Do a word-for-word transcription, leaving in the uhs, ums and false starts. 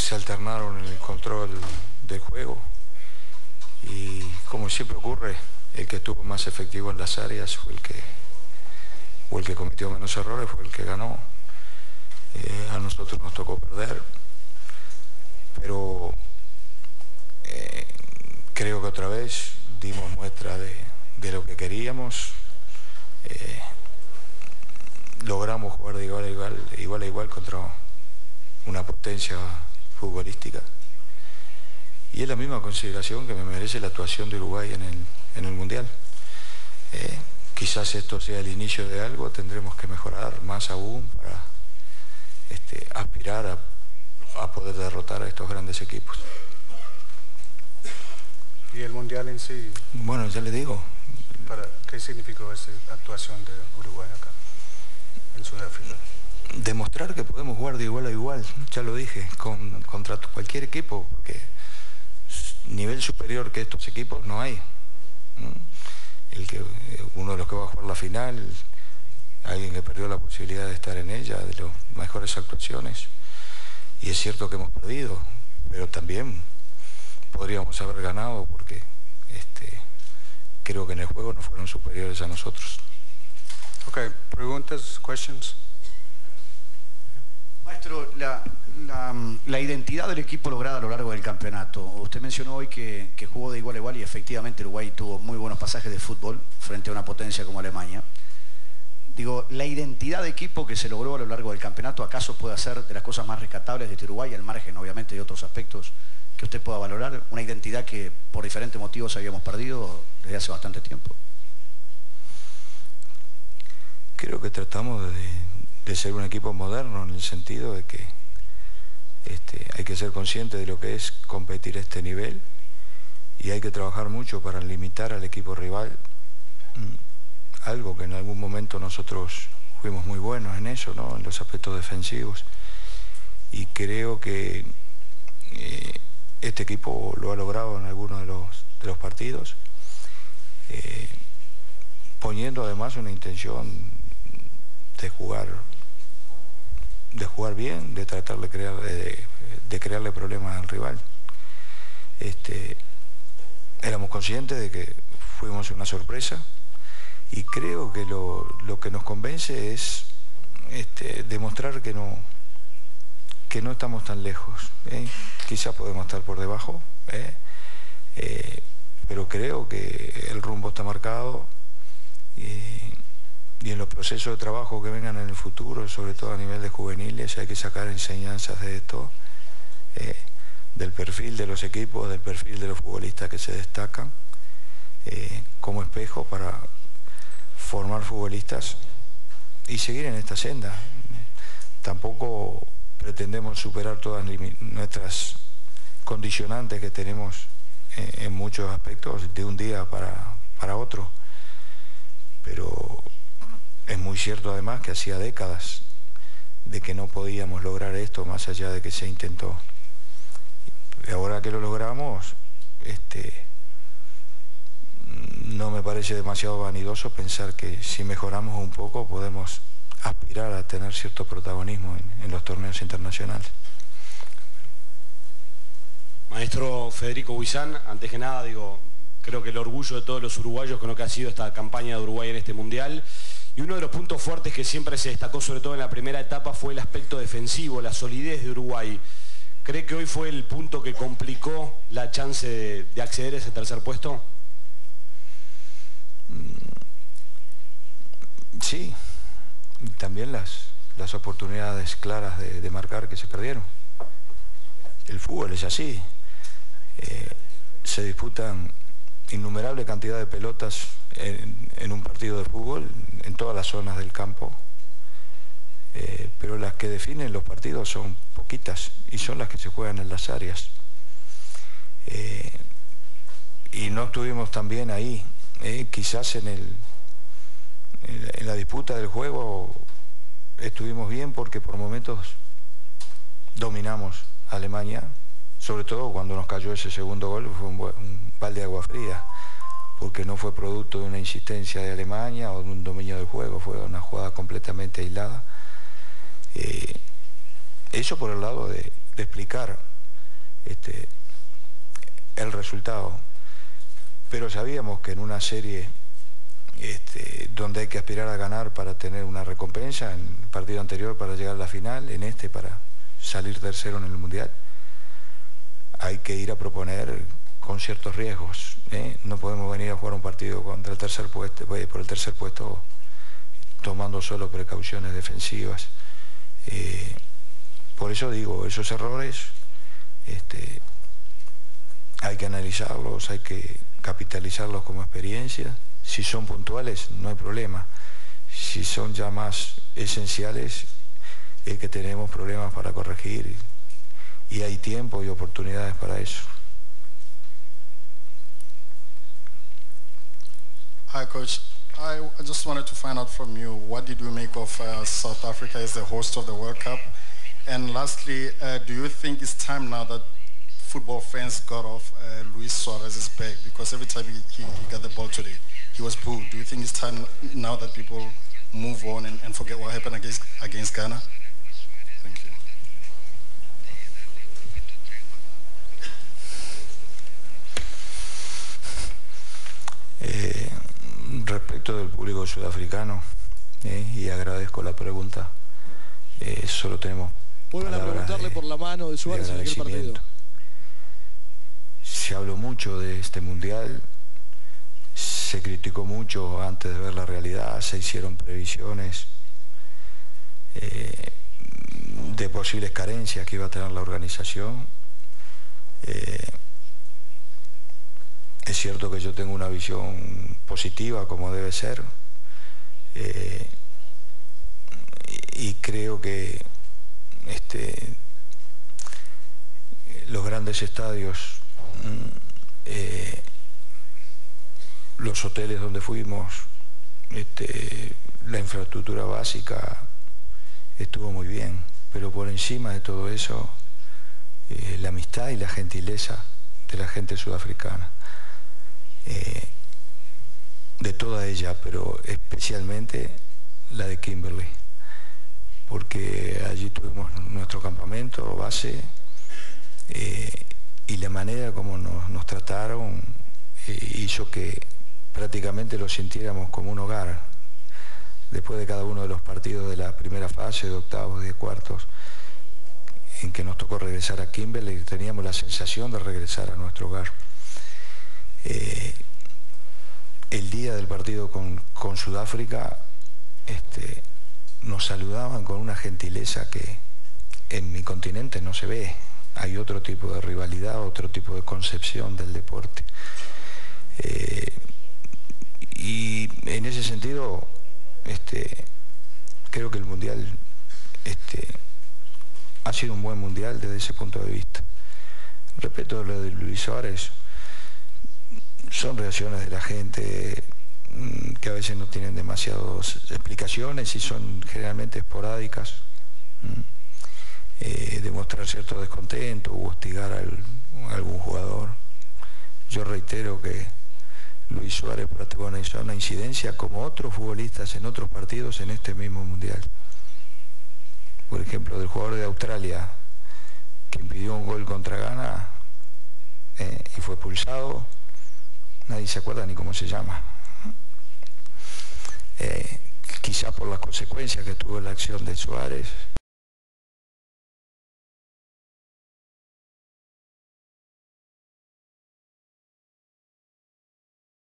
se alternaron en el control del juego y, como siempre ocurre, el que estuvo más efectivo en las áreas fue el que, o el que cometió menos errores fue el que ganó. Eh, a nosotros nos tocó perder, pero eh, creo que otra vez dimos muestra de, de lo que queríamos. Eh, logramos jugar de igual a igual, igual a igual contra una potencia futbolística. Y es la misma consideración que me merece la actuación de Uruguay en el, en el Mundial. Eh, quizás esto sea el inicio de algo, tendremos que mejorar más aún para este, aspirar a, a poder derrotar a estos grandes equipos. ¿Y el Mundial en sí? Bueno, ya le digo. Para, ¿qué significó esa actuación de Uruguay acá, en Sudáfrica? Demostrar que podemos jugar de igual a igual, ya lo dije, con, contra cualquier equipo, porque nivel superior que estos equipos no hay. El que, uno de los que va a jugar la final, alguien que perdió la posibilidad de estar en ella, de las mejores actuaciones. Y es cierto que hemos perdido, pero también podríamos haber ganado porque este, creo que en el juego no fueron superiores a nosotros. Ok, preguntas, questions. Maestro, la, la, la identidad del equipo lograda a lo largo del campeonato. Usted mencionó hoy que, que jugó de igual a igual y efectivamente Uruguay tuvo muy buenos pasajes de fútbol frente a una potencia como Alemania. Digo, la identidad de equipo que se logró a lo largo del campeonato, ¿acaso puede ser de las cosas más rescatables de este Uruguay, al margen obviamente de otros aspectos que usted pueda valorar? Una identidad que por diferentes motivos habíamos perdido desde hace bastante tiempo. Creo que tratamos de, de ser un equipo moderno en el sentido de que este, hay que ser consciente de lo que es competir a este nivel y hay que trabajar mucho para limitar al equipo rival. Algo que en algún momento nosotros fuimos muy buenos en eso, ¿no? En los aspectos defensivos. Y creo que eh, este equipo lo ha logrado en algunos de los, de los partidos, eh, poniendo además una intención de jugar, de jugar bien, de tratar de, crear, de, de crearle problemas al rival. Este, éramos conscientes de que fuimos una sorpresa. Y creo que lo, lo que nos convence es este, demostrar que no, que no estamos tan lejos. ¿eh? Quizá podemos estar por debajo, ¿eh? Eh, pero creo que el rumbo está marcado y, y en los procesos de trabajo que vengan en el futuro, sobre todo a nivel de juveniles, hay que sacar enseñanzas de esto, ¿eh? del perfil de los equipos, del perfil de los futbolistas que se destacan, eh, como espejo para formar futbolistas y seguir en esta senda. Tampoco pretendemos superar todas nuestras condicionantes que tenemos en, en muchos aspectos de un día para, para otro, pero es muy cierto además que hacía décadas de que no podíamos lograr esto más allá de que se intentó. Y ahora que lo logramos, este no me parece demasiado vanidoso pensar que si mejoramos un poco podemos aspirar a tener cierto protagonismo en, en los torneos internacionales. Maestro Federico Huizán, antes que nada, digo, creo que el orgullo de todos los uruguayos con lo que ha sido esta campaña de Uruguay en este Mundial. Y uno de los puntos fuertes que siempre se destacó, sobre todo en la primera etapa, fue el aspecto defensivo, la solidez de Uruguay. ¿Cree que hoy fue el punto que complicó la chance de, de acceder a ese tercer puesto? Sí, también las, las oportunidades claras de, de marcar que se perdieron. El fútbol es así, eh, se disputan innumerable cantidad de pelotas en, en un partido de fútbol, en todas las zonas del campo, eh, pero las que definen los partidos son poquitas y son las que se juegan en las áreas. Eh, y no estuvimos tan bien ahí. Eh, quizás en, el, en la disputa del juego estuvimos bien porque por momentos dominamos a Alemania, sobre todo cuando nos cayó ese segundo gol, fue un, un balde de agua fría, porque no fue producto de una insistencia de Alemania o de un dominio del juego, fue una jugada completamente aislada. Eh, eso por el lado de, de explicar este, el resultado. Pero sabíamos que en una serie este, donde hay que aspirar a ganar para tener una recompensa, en el partido anterior para llegar a la final, en este para salir tercero en el Mundial, hay que ir a proponer con ciertos riesgos, ¿eh? No podemos venir a jugar un partido contra el tercer puesto, por el tercer puesto tomando solo precauciones defensivas. Eh, por eso digo, esos errores este, hay que analizarlos, hay que capitalizarlos como experiencia. Si son puntuales, no hay problema. Si son ya más esenciales, es que tenemos problemas para corregir y, y hay tiempo y oportunidades para eso. Hi, Coach. I just wanted to find out from you, what did you make of uh, South Africa as the host of the World Cup? And lastly, uh, do you think it's time now that football fans got off uh, Luis Suarez's back? Because every time he, he, he got the ball today, he was booed. Do you think it's time now that people move on and, and forget what happened against, against Ghana? Thank you. Eh, respecto del público sudafricano, eh, y agradezco la pregunta, eh, solo tenemos Vuelven a preguntarle de, por la mano de Suárez en aquel partido. Se habló mucho de este mundial, se criticó mucho antes de ver la realidad, se hicieron previsiones eh, de posibles carencias que iba a tener la organización. Eh, es cierto que yo tengo una visión positiva como debe ser, eh, y creo que este, los grandes estadios, eh, los hoteles donde fuimos, este, la infraestructura básica estuvo muy bien, pero por encima de todo eso, eh, la amistad y la gentileza de la gente sudafricana, eh, de toda ella, pero especialmente la de Kimberley, porque allí tuvimos nuestro campamento base, eh, y la manera como nos, nos trataron eh, hizo que prácticamente lo sintiéramos como un hogar. Después de cada uno de los partidos de la primera fase, de octavos, de cuartos, en que nos tocó regresar a Kimberley, teníamos la sensación de regresar a nuestro hogar. Eh, el día del partido con, con Sudáfrica, este, nos saludaban con una gentileza que en mi continente no se ve. Hay otro tipo de rivalidad, otro tipo de concepción del deporte. Eh, y en ese sentido, este, creo que el Mundial este, ha sido un buen Mundial desde ese punto de vista. Respecto a lo de Luis Suárez, son reacciones de la gente que a veces no tienen demasiadas explicaciones y son generalmente esporádicas. Eh, demostrar cierto descontento o hostigar al, a algún jugador. Yo reitero que Luis Suárez protagonizó una incidencia como otros futbolistas en otros partidos en este mismo Mundial. Por ejemplo, del jugador de Australia que impidió un gol contra Ghana eh, y fue expulsado, nadie se acuerda ni cómo se llama. Eh, quizás por las consecuencias que tuvo la acción de Suárez,